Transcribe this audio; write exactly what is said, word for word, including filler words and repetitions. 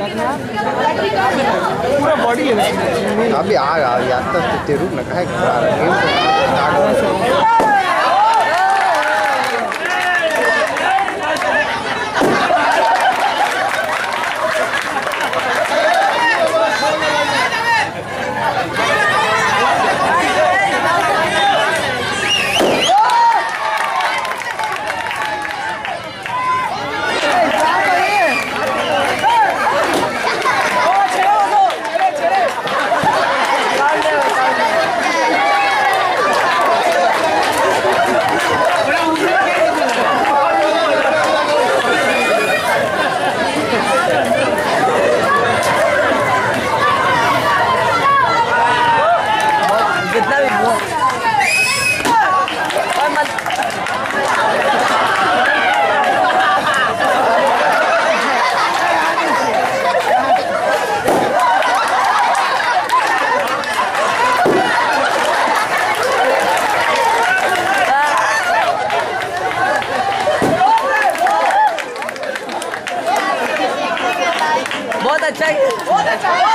पूरा बॉडी है अभी आ रहा है यार तक ते रुक ना काहे आ रहा गेम बहुत अच्छा है, बहुत अच्छा है।